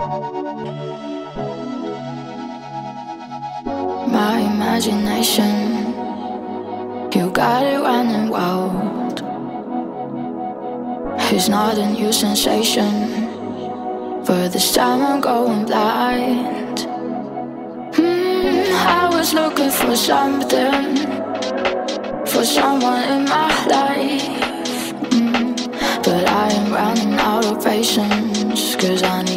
My imagination, you got it running wild. It's not a new sensation, but this time I'm going blind. I was looking for something, for someone in my life, but I am running out of patience, 'cause I need